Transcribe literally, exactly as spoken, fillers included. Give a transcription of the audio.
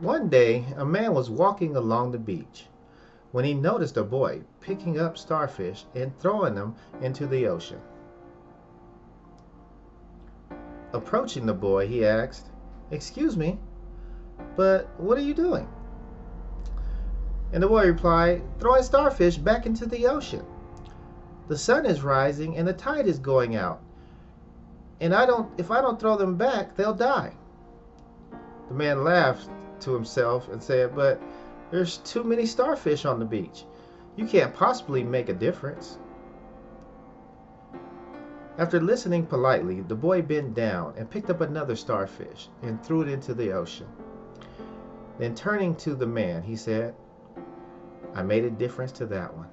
One day, a man was walking along the beach when he noticed a boy picking up starfish and throwing them into the ocean. Approaching the boy, he asked, "Excuse me, but what are you doing?" And the boy replied, "Throwing starfish back into the ocean. The sun is rising and the tide is going out, and I don't if I don't throw them back, they'll die." The man laughed to himself and said, "But there's too many starfish on the beach. You can't possibly make a difference." After listening politely, the boy bent down and picked up another starfish and threw it into the ocean. Then turning to the man, he said, "I made a difference to that one."